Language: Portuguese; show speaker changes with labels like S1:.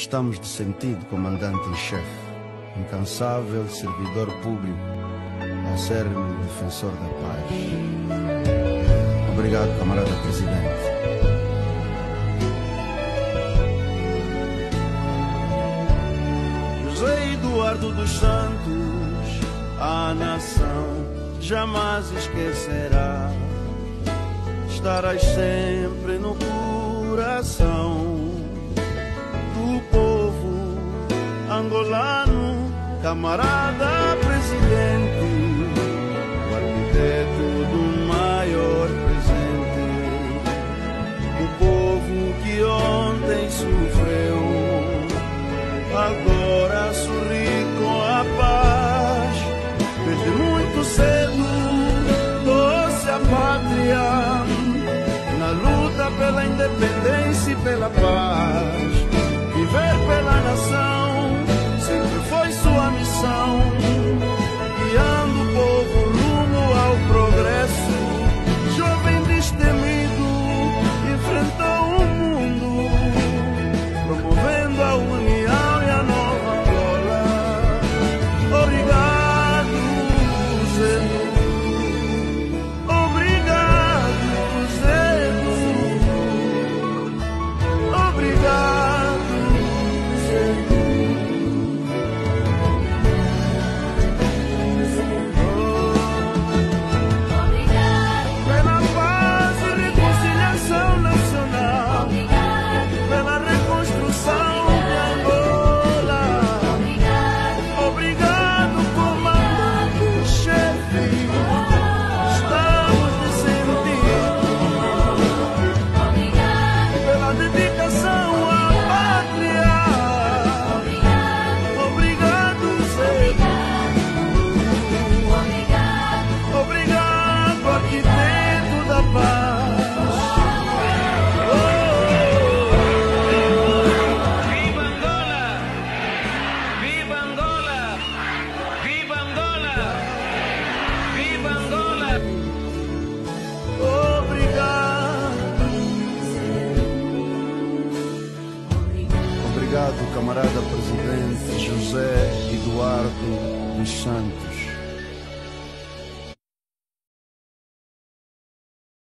S1: Gostamos de sentir, comandante em chefe, incansável servidor público, acérrimo defensor da paz. Obrigado, camarada presidente. José Eduardo dos Santos, a nação jamais esquecerá. Estarás sempre no coração do povo angolano, camarada presidente, o arquiteto do maior presente. O povo que ontem sofreu, agora sorri com a paz. Desde muito cedo doce a pátria, na luta pela independência e pela paz. Viver pela nação sempre foi sua missão, guiando o povo rumo ao progresso. Jovem destemido, enfrentou o mundo, promovendo a união e a nova Angola. Obrigado, Zé. Obrigado, camarada presidente José Eduardo dos Santos.